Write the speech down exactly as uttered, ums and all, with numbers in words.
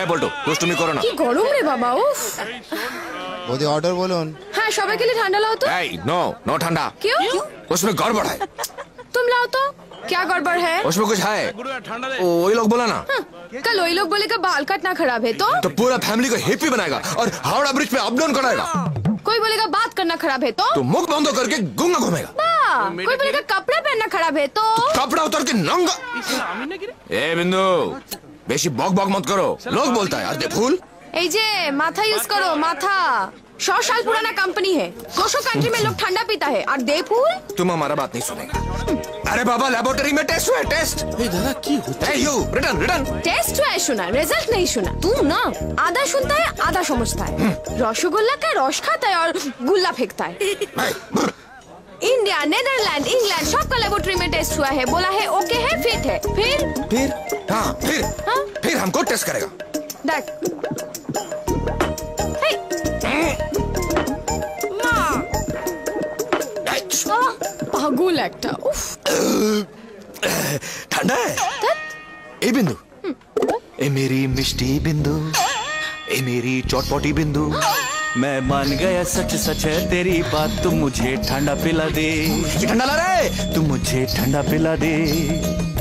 এই বলতো দুষ্টুমি করো না। কি গরম রে বাবা, উফ। বৌদি অর্ডার বলুন। हाँ সবাই के लिए ठंडा लाओ तो। এই नो नो ठंडा। क्यों? उसमें गड़बड़ है। तुम लाओ तो। क्या गड़बड़ है? उसमें कुछ है। ओ वही लोग बोला ना। हाँ, कल वही लोग बोले का बाल काटना खराब है तो तो पूरा फैमिली को हिप्पी बनाएगा और हावड़ा ब्रिज पे अप डाउन कराएगा। कोई बोलेगा बात करना खराब है तो तो मुख बंद करके गूंगा घूमेगा। हाँ, कोई बोलेगा कपड़े पहनना खराब है तो कपड़ा उतर के नंगा। ए बिंदु बेशी बक बक मत करो, लोग बोलता है यार दे फूल। এই যে माथा यूज करो माथा। सौ साल पुराना कंपनी है, दो सौ कंट्री में लोग ठंडा पीता है और दे फूल। तुम हमारा बात नहीं सुनेगा। अरे बाबा लेबोरेटरी में टेस्ट हुआ है, टेस्ट। এই দাদা কি হচ্ছে? ए यू रिटर्न रिटर्न। टेस्ट हुआ है सुना, रिजल्ट नहीं सुना। तू ना आधा सुनता है आधा समझता है। रसगुल्ला का रस खाता है और गुल्ला फेंकता है। इंडिया नेदरलैंड इंग्लैंड सबका लेबोरेटरी में टेस्ट हुआ है, बोला है ओके है फिट है। फिर फिर हाँ फिर हाँ? फिर हमको टेस्ट करेगा। देख पागल একটা উফ ठंडा है। ए बिंदु ए मेरी मिष्टी बिंदु ए मेरी चटपटी बिंदु मैं मान गया सच सच है तेरी बात, तुम मुझे ठंडा पिला दे। ठंडा ला रहे तुम मुझे ठंडा पिला दे।